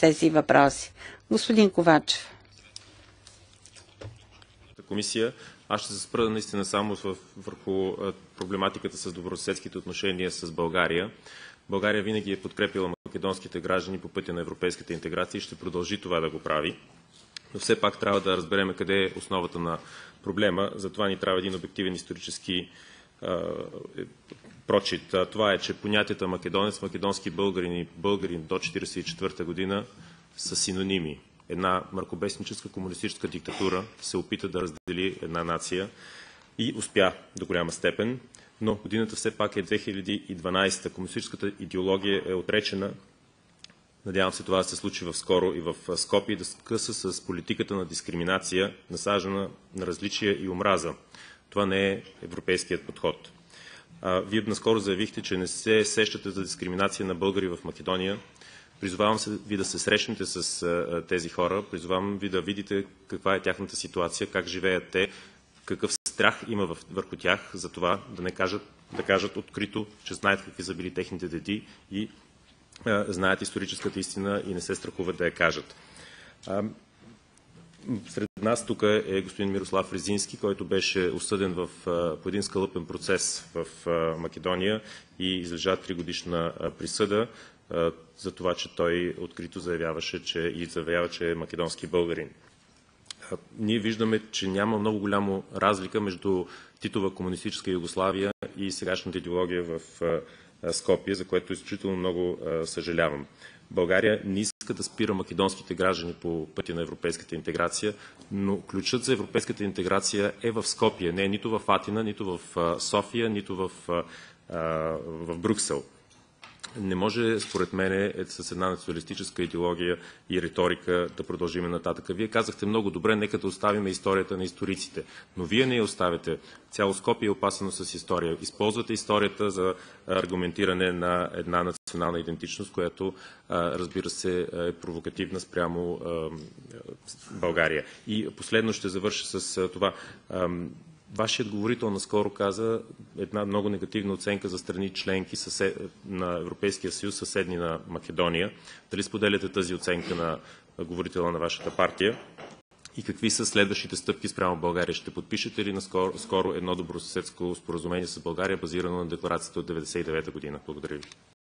тези въпроси. Господин Ковачев. Комисия. Аз ще се спра наистина само върху проблематиката с добросъседските отношения с България. България винаги е подкрепила македонските граждани по пътя на европейската интеграция и ще продължи това да го прави. Но все пак трябва да разберем къде е основата на проблема. Затова ни трябва един обективен исторически прочит. Това е, че понятията македонец, македонски българин и българин до 1944 година са синоними. Една мракобесническа комунистическа диктатура се опита да раздели една нация и успя до голяма степен, но годината все пак е 2012. Комунистическата идеология е отречена. Надявам се това да се случи скоро и в Скопие, да скъса с политиката на дискриминация, насаждана на различия и омраза. Това не е европейският подход. Вие наскоро заявихте, че не се сещате за дискриминация на българи в Македония. Призовавам се ви да се срещнете с тези хора, призовавам ви да видите каква е тяхната ситуация, как живеят те, какъв страх има върху тях за това да кажат открито, че знаят какви са били техните деди и знаят историческата истина и не се страхуват да я кажат. Сред нас тук е господин Мирослав Резински, който беше осъден по един скалъпен процес в Македония и излежа 3-годишна присъда за това, че той открито заявява, че е македонски българин. Ние виждаме, че няма много голяма разлика между Титова комунистическа Югославия и сегашната идеология в Скопие, за което изключително много съжалявам. България не иска да спира македонските граждани по пътя на европейската интеграция, но ключът за европейската интеграция е в Скопие, не е нито в Атина, нито в София, нито в Брюксел. Не може, според мен, с една националистическа идеология и риторика да продължим нататък. Вие казахте много добре, нека да оставим историята на историците, но вие не я оставяте. Цяло Скопие е опасено с история. Използвате историята за аргументиране на една национална идентичност, която, разбира се, е провокативна спрямо България. И последно ще завърша с това. Вашият говорител наскоро каза една много негативна оценка за страни членки на Европейския съюз, съседни на Македония. Дали споделяте тази оценка на говорителя на вашата партия? И какви са следващите стъпки спрямо България? Ще подпишете ли скоро едно добросъседско споразумение с България, базирано на декларацията от 1999 година? Благодаря ви.